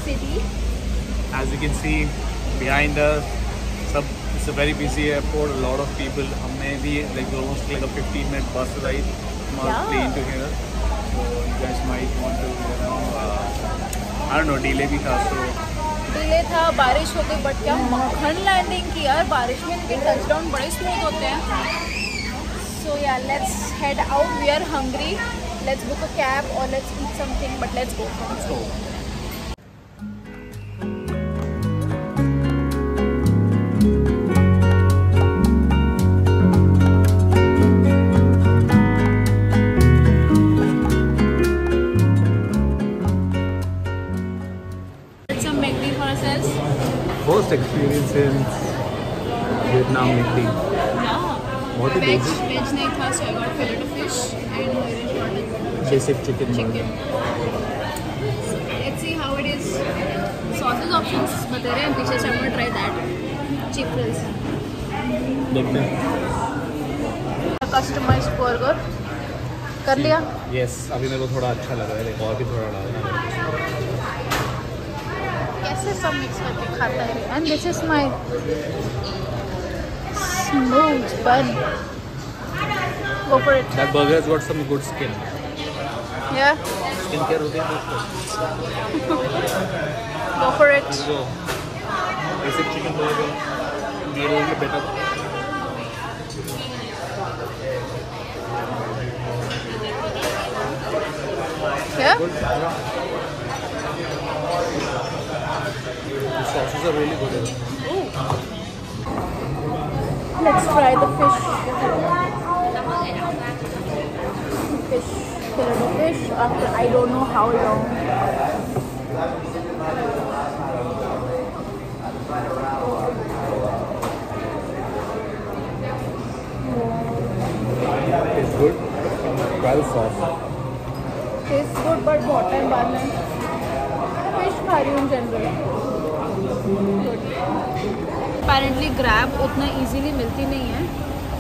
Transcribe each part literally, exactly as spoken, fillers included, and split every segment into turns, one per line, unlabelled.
city.
As you can see behind us, sub, it's a very busy airport. A lot of people. हमने भी like almost like a fifteen minute bus ride from our
Yeah.
plane to here. So you guys might want to, you know, uh, I don't know, delay भी था so.
Delay था, बारिश हो गई, but क्या मक्खन लैंडिंग की यार, बारिश में इनके टचडाउन बड़े स्मूथ होते हैं. So yeah let's head out. We are hungry. Let's book a cab और let's eat something, but let's go.
Let's go. First experience in Vietnam McD.
Yeah.
What is
Veg,
basic?
veg नहीं था, so I got fillet of fish and orange water.
Basic chicken.
Chicken. So let's see how it is. Sauces options बता रहे हैं पीछे से. I'm gonna try that. Cheap frills.
देखते हैं.
Customized burger. कर लिया?
Yes. अभी मेरे को थोड़ा अच्छा लग रहा है. देखो और भी थोड़ा डालना है.
कैसे सब मिक्स करके खाता है. And this is my smooth bun. Go for it.
That burger has got some good skin.
या
Skin care होती है दोस्तों.
Go for it.
So, basic chicken burger. ये लोग में better.
या
Good. Yeah. The sauces are really good.
Let's try the fish. Fish, fillet of fish after I don't know how long.
It's good. Well sauce.
Tastes good but बहुत time बाद में fish खा रही हूँ generally. Apparently Grab उतना easily मिलती नहीं है.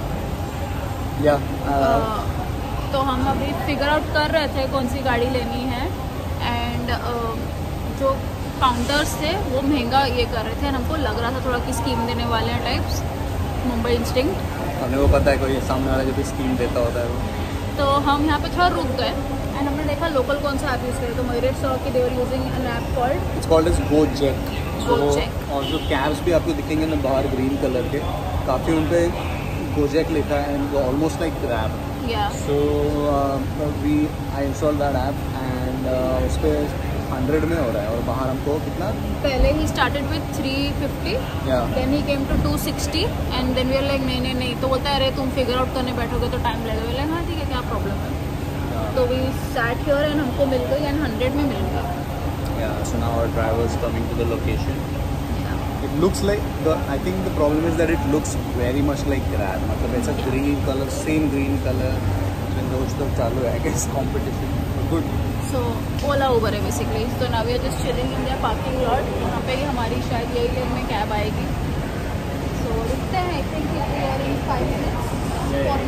Yeah. Uh,
तो हम अभी फिगर आउट कर रहे थे कौन सी गाड़ी लेनी है. एंड जो काउंटर्स थे वो महंगा ये कर रहे थे. हमको लग रहा था थोड़ा कि स्कीम देने वाले हैं टाइप्स. मुंबई इंस्टिंक्ट.
हमें वो पता है कोई सामने वाला जो भी स्कीम देता होता है वो.
तो हम यहाँ पे थोड़ा रुक गए एंड हमने देखा लोकल कौन सा ऐप यूज़ करे. तो मेरे सॉ कि they were using an app called
it's called as Gojek.
Gojek.
और जो कैब्स भी आपको दिखेंगे ना बाहर ग्रीन कलर के, काफ़ी उन पे गोजेक लिखा है and almost like Grab.
Yeah
so we I install that app and उस पर हंड्रेड में हो रहा है और बाहर हमको कितना.
पहले ही started with three fifty.
Yeah.
Then he came to two sixty and then we are like नहीं नहीं नहीं. तो बोलता है अरे तुम फिगर आउट करने बैठोगे तो टाइम लगेगा. बोले हाँ ठीक है क्या प्रॉब्लम है. तो वी सैट हियर एंड हमको मिल गई एंड हंड्रेड में मिल गई.
Yeah, so now our driver is coming to the location. It looks like the. I think the problem is that it looks very much like Grab. मतलब it's a green color, same green color. When those stuff चालू है, I guess competition. Good.
सो ओला उबर है basically. तो now we are just chilling in the parking lot. यहाँ पे ही हमारी शायद यही लेन में कैब आएगी. सो रुकते हैं. I think we are in five minutes four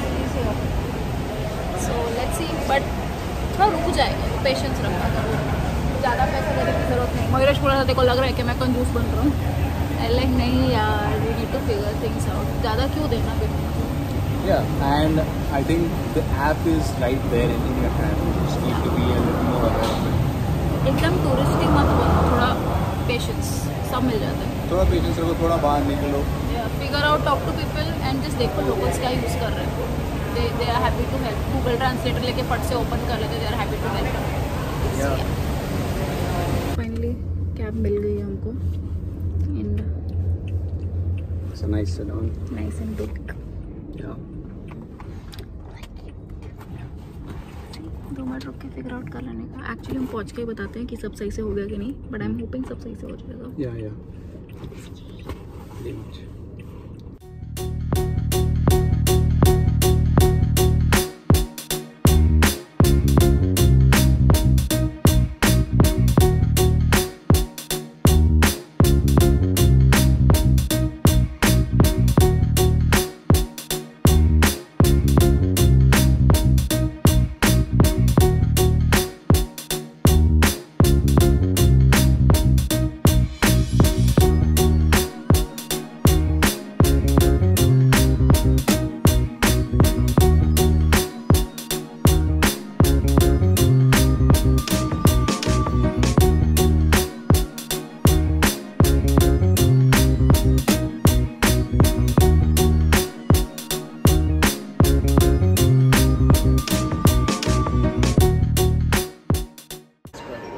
minutes. So let's see. But थोड़ा रुक जाएगा तो पेशेंस रखना करो. ज़्यादा पैसा देने की जरूरत नहीं. मयूरेश बोला था देखो लग रहा है कि मैं कंजूस बन रहा हूँ. लाइक नहीं यार, we need to figure things out. ज़्यादा क्यों देना फिर.
Yeah, and I think the app is right there in, in your hand. You just need to be a little more aware of it.
एकदम touristic मत बनो. थोड़ा patience सब मिल जाता है.
थोड़ा पेशेंस रखो, थोड़ा बाहर निकलो.
Figure out, talk to people and just देखो लोकल्स क्या यूज़ कर रहे हैं. They they are happy to help. Google translator लेके फट से ओपन कर लेते. They are happy to help. Finally cab मिल गई हमको. And
It's a nice salon.
Nice and big.
Yeah.
दो मिनट रुक के फिगर आउट कर लेने का. एक्चुअली हम पहुँच के ही बताते हैं कि सब सही से हो गया कि नहीं. बट आई एम होपिंग सब सही से हो जाएगा.
Yeah, yeah. Pretty much.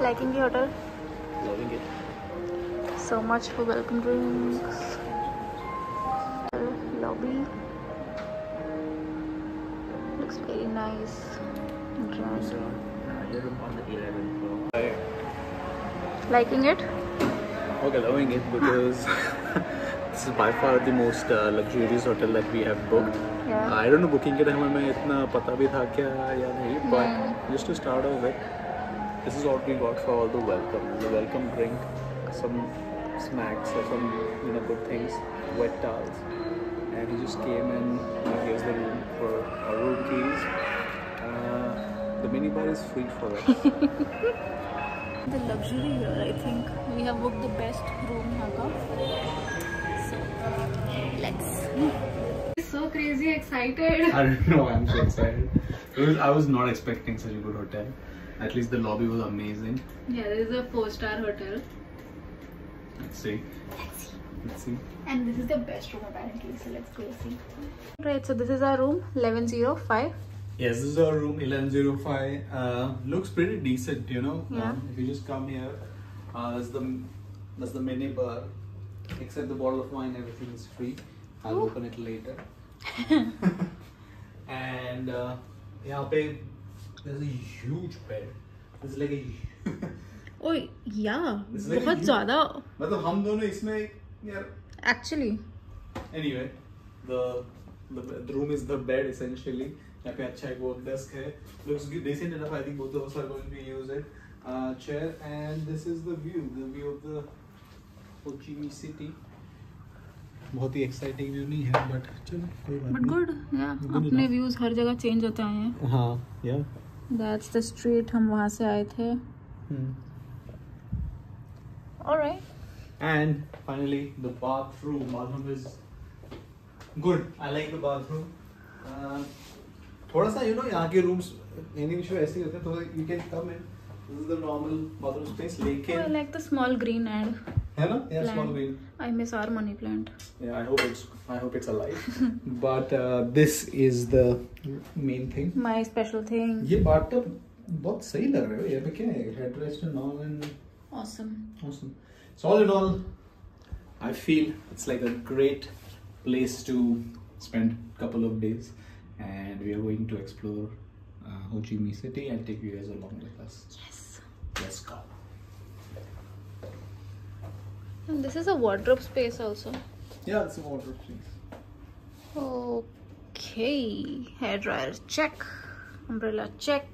Liking the hotel?
Loving it.
So much for welcome drinks. Lobby looks very nice. Grand.
Room on the eleventh floor.
Liking it?
Okay, loving it because this is by far the most uh, luxurious hotel that we have booked.
Yeah.
I don't know booking के time में इतना पता भी था क्या या नहीं, but just to start off with, this is what we got for all the welcome. The welcome drink, some snacks or some you know good things, wet towels, and he just came and he gives the room for our room keys. Uh, the minibar is free for us.
The luxury here, I think we have booked the best room here. So let's. So crazy excited.
I don't know, I'm so excited. It was, I was not expecting such a good hotel. At least the lobby was amazing.
Yeah, this is a four-star hotel.
Let's see.
Let's see.
Let's see.
And this is the best room apparently, so let's go see. Right, so this is our room, eleven oh five.
Yes, this is our room, eleven oh five. Uh, looks pretty decent, you know.
Yeah.
Um, if you just come here, uh, that's the that's the mini bar. Except the bottle of wine, everything is free. I'll
Ooh.
open it later. And uh, यहाँ पे there's a huge bed. It's like a
Oh yeah,
It's like a
बहुत
huge-
ज़्यादा.
मतलब हम दोनों इसमें यार.
Actually.
Anyway, the, the the room is the bed essentially. यहाँ पे अच्छा एक work desk है. Looks good, decent enough. I think both of us are going to use it. Uh, chair, and this is the view. The view of the Ho Chi Minh City. बहुत ही exciting view नहीं है, but चलो कोई बात
But
नहीं.
good, yeah.
Good
अपने
enough.
views हर जगह change होते आए हैं.
हाँ, yeah.
That's the street हम वहाँ से आए थे.
Hmm.
All right.
And finally, the bathroom. Bathroom is good. I like the bathroom. Uh, थोड़ा सा you know यहाँ के rooms any issue ऐसे ही होते हैं. थोड़ा you can come in. This is the normal bathroom space.
Oh, I
लेकिन
like the small green ad.
है ना? Yeah,
Plant.
small green.
I miss our money plant.
Yeah, I hope it's I hope it's alive. But uh, this is the main thing.
My special thing.
ये bathtub बहुत सही लग रहा है. यहाँ पे क्या है? Headrest and all and
Awesome.
awesome. So all in all, I feel it's like a great place to spend a couple of days, and we are going to explore uh, Ho Chi Minh City and take you guys along with us.
Yes.
Let's go.
And this is a wardrobe space also.
Yeah, it's a wardrobe space.
Okay. Hair dryer check. Umbrella check.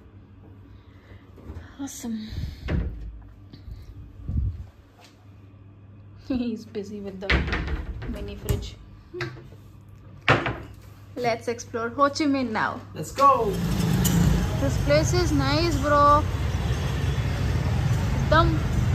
Awesome. He's busy with the mini fridge. Let's explore Ho Chi Minh now.
Let's go.
This place is nice, bro. एकदम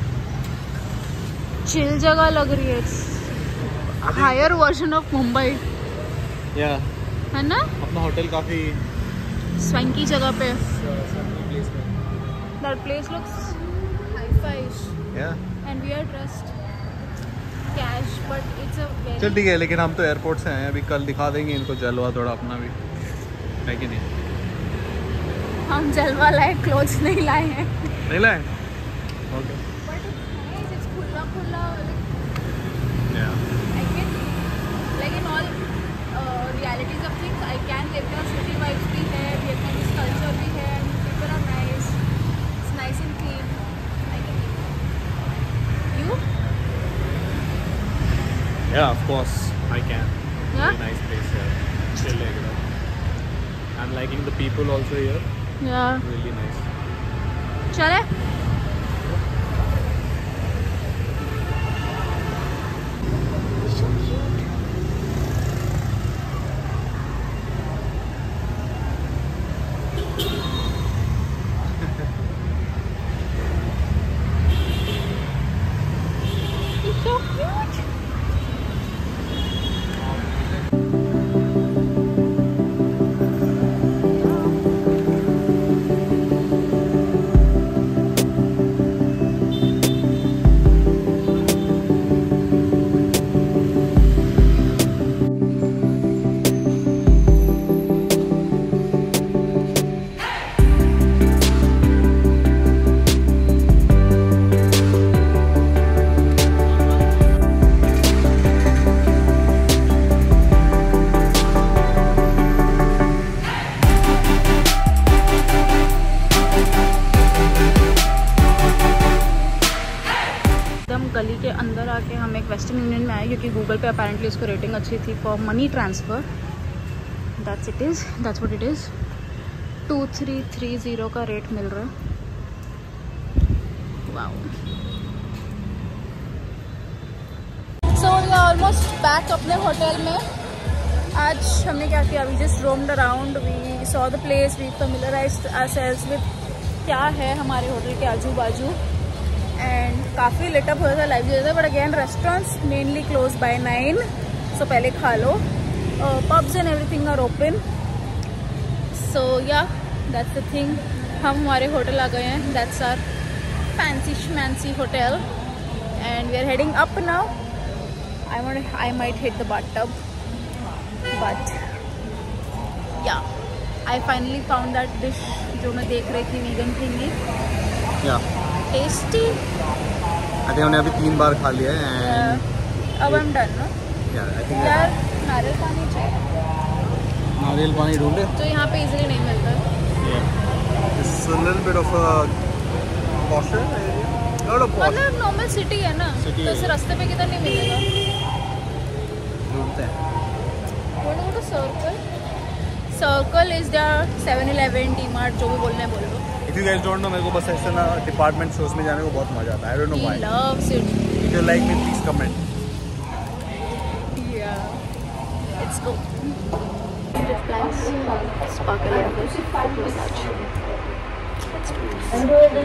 chill जगह लग रही है. Higher version of Mumbai.
Yeah.
है ना?
अपना hotel काफी
Swanky जगह पे.
place में.
That place looks hi-fi.
Yeah.
And we are dressed cash, but it's a very.
चल ठीक है, लेकिन हम तो एयरपोर्ट से आए हैं. अभी कल दिखा देंगे इनको जलवा थोड़ा अपना भी, है कि नहीं?
हम जलवा लाए क्लोथ्स नहीं लाए हैं.
नहीं लाए? Okay.
But it's nice. It's खुला खुला.
Yeah.
I can, like in all uh, realities of things, I can live here. City vibes भी है, Vietnamese culture भी है, and people are nice. It's nice and clean. I can live here. You?
Yeah, of course I can.
Yeah?
Very nice place here. Chill एकदम. I'm liking the people also here.
Yeah.
Really nice.
चले? So cute. गली के अंदर आके हम एक western union में आए क्योंकि गूगल पे अपेरेंटली उसको रेटिंग अच्छी थी for money transfer. That's it is that's what it is. Two three three zero का रेट मिल रहा है. Wow. So we are almost back अपने होटल में. आज हमने क्या किया, we just roamed around, we saw the place, we familiarized ourselves with क्या है हमारे होटल के आजू बाजू. एंड काफ़ी लेटअप हो था, लाइव जो था. But again restaurants mainly close by nine, so पहले खा लो. Pubs and everything are open. So yeah that's the thing. हम हमारे होटल आ गए हैं. That's are fancy schmancy hotel and we are heading up now. I want I might hit the bathtub. But yeah, I finally found that dish जो मैं देख रही थी vegan thingy.
Yeah.
Tasty.
I think हमने अभी तीन बार खा लिया है. And
yeah. अब I'm done, no?
Yeah, I think.
यार नारियल पानी चाहिए.
नारियल पानी ढूंढे.
जो यहाँ पे easily नहीं मिलता.
Yeah. It's a little bit of a posher area. Not a posh.
मतलब normal city है ना.
City
तो इस रास्ते पे किधर नहीं मिलेगा.
ढूंढते हैं.
What about a circle? Circle is their seven eleven, D-Mart, जो भी बोलना है बोल लो.
If you guys don't know, मेरे को बस ऐसे ना डिपार्टमेंट स्टोर्स में जाने को बहुत मजा आता है. I don't know why.
He loves it.
If you like me, please comment.
Yeah. Let's go. Different plans. Sparkle and massage. Let's do this.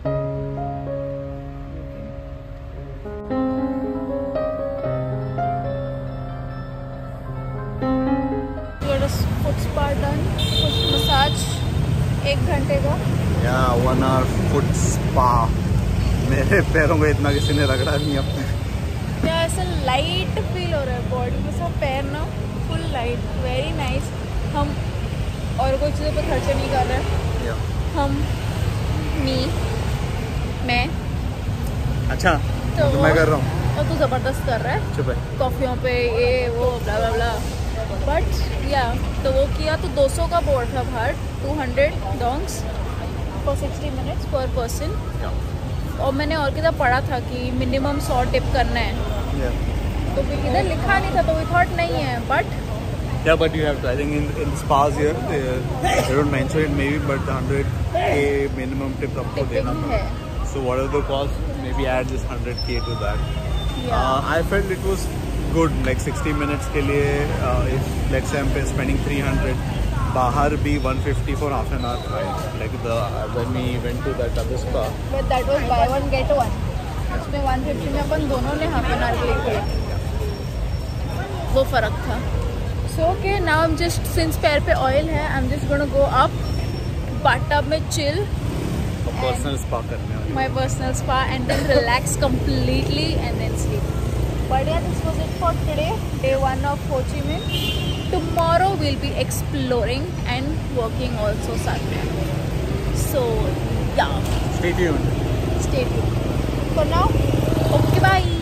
Foot spa done. Foot massage एक घंटे का.
या वन आवर फुट स्पा. मेरे पैरों को इतना किसी ने रगड़ा नहीं अपने.
क्या ऐसा लाइट फील हो रहा है बॉडी में. सब पैर ना फुल लाइट. Very nice. हम और कोई चीज़ों पर खर्चा नहीं कर रहे हैं.
yeah.
हम मी मैं
अच्छा
तो,
तो मैं कर रहा हूँ
और तू ज़बरदस्त कर रहा है.
चुप है.
कॉफ़ियों पे ये वो ब्ला ब्ला ब्ला. बट या तो वो किया तो दो सौ का बोर्ड था बाहर. Two hundred dongs for sixty minutes per person. और मैंने और किधर पढ़ा था कि मिनिमम सौ टिप करना है.
yeah.
तो फिर इधर लिखा नहीं था तो वी थॉट नहीं है. But
yeah but you have to. I think in in spas here they, they don't mention it maybe but one hundred K minimum tip आपको देना
टिपिंग है.
So whatever the cost, maybe add this one hundred K to that.
Yeah.
Uh, I felt it was good. Like sixty minutes के लिए uh, if let's say I'm spending three hundred, बाहर भी one fifty for half an hour right? Like the uh, when we went to that other spa.
But that was buy one get one. उसमें one fifty में अपन दोनों ने half an hour के लिए किया. वो फ़र्क था. So okay, now I'm just since पैर पे ऑयल है I'm just gonna go up bathtub में chill.
Personal spa करने वाली.
My personal spa and then relax completely and then sleep. But yeah, this was it for today. Day one of Ho Chi Minh. Tomorrow we'll be exploring and working also साथ में. So yeah.
Stay tuned.
Stay tuned. For now, okay, bye.